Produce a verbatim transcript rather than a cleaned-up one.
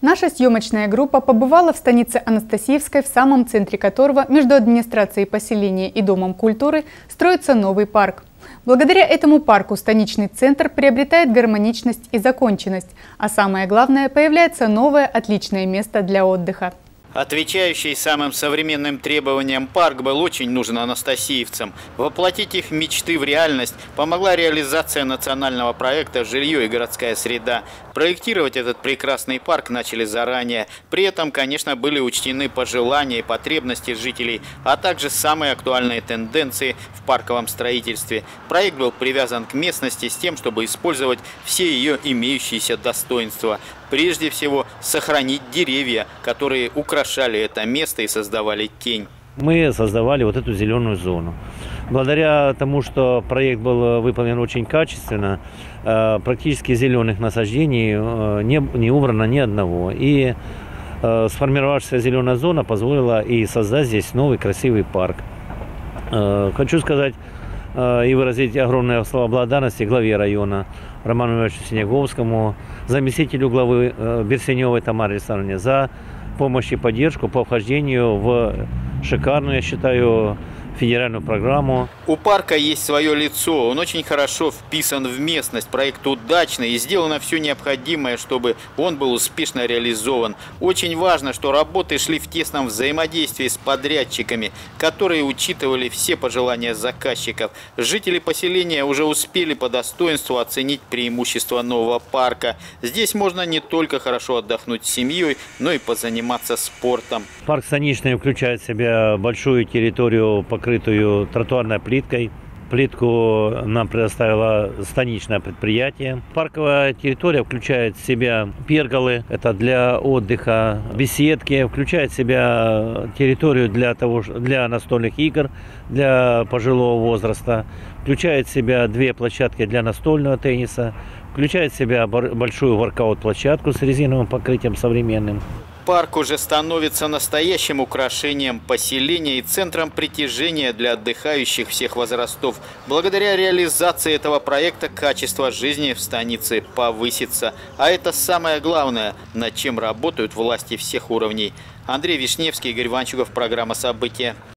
Наша съемочная группа побывала в станице Анастасиевской, в самом центре которого между администрацией поселения и Домом культуры строится новый парк. Благодаря этому парку станичный центр приобретает гармоничность и законченность, а самое главное, появляется новое отличное место для отдыха. Отвечающий самым современным требованиям парк был очень нужен анастасиевцам. Воплотить их мечты в реальность помогла реализация национального проекта «Жилье и городская среда». Проектировать этот прекрасный парк начали заранее. При этом, конечно, были учтены пожелания и потребности жителей, а также самые актуальные тенденции в парковом строительстве. Проект был привязан к местности с тем, чтобы использовать все ее имеющиеся достоинства. Прежде всего, сохранить деревья, которые украшали это место и создавали тень. Мы создавали вот эту зеленую зону. Благодаря тому, что проект был выполнен очень качественно, практически зеленых насаждений не, не убрано ни одного. И сформировавшаяся зеленая зона позволила и создать здесь новый красивый парк. Хочу сказать и выразить огромные слова благодарности главе района Роману Ивановичу Синеговскому, заместителю главы Берсеневой Тамаре Александровне за помощь и поддержку по вхождению в шикарную, я считаю, федеральную программу. У парка есть свое лицо, он очень хорошо вписан в местность, проект удачный и сделано все необходимое, чтобы он был успешно реализован. Очень важно, что работы шли в тесном взаимодействии с подрядчиками, которые учитывали все пожелания заказчиков. Жители поселения уже успели по достоинству оценить преимущества нового парка. Здесь можно не только хорошо отдохнуть с семьей, но и позаниматься спортом. Парк станичный включает в себя большую территорию, покрытую тротуарной плиткой. Плитку нам предоставило станичное предприятие. Парковая территория включает в себя перголы, это для отдыха, беседки, включает в себя территорию для, того, для настольных игр, для пожилого возраста, включает в себя две площадки для настольного тенниса, включает в себя большую воркаут-площадку с резиновым покрытием современным. Парк уже становится настоящим украшением поселения и центром притяжения для отдыхающих всех возрастов. Благодаря реализации этого проекта качество жизни в станице повысится. А это самое главное, над чем работают власти всех уровней. Андрей Вишневский, Игорь Ванчугов, программа «События».